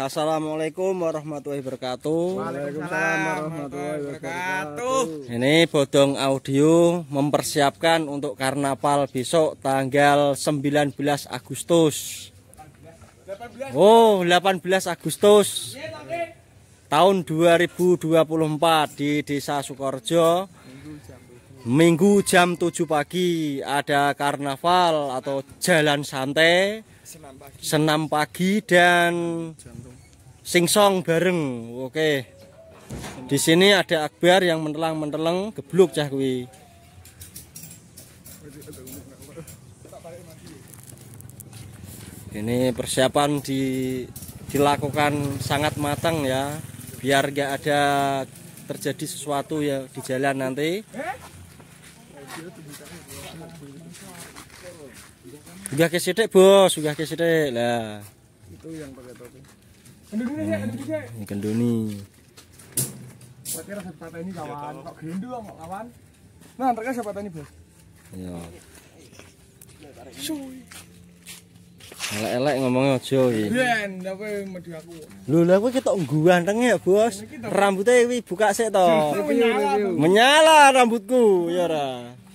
Assalamualaikum warahmatullahi wabarakatuh. Waalaikumsalam warahmatullahi wabarakatuh. Ini Bodong Audio mempersiapkan untuk karnaval besok tanggal 19 Agustus. 18 Agustus tahun 2024 di Desa Sukorejo. Minggu jam 7 pagi ada karnaval atau jalan santai, senam pagi dan singsong bareng. Oke. Di sini ada Akbar yang mentelang gebluk cah kuwi. Ini persiapan dilakukan sangat matang ya, biar gak ada terjadi sesuatu ya di jalan nanti. Udah kesidik bos, udah kesidik lah. Itu yang pakai topi. Ini kenduni. Kira sepatu ini kawan, kok gendul kok kawan. Nah, antarkan sepatu ini bos. Iya. Elek-elek ngomongnya aja iki. Ben, apa medi aku. Lho, lah kowe ketok ganteng ya, Bos. Rambutnya buka sik to. Menyala rambutku, ya ora.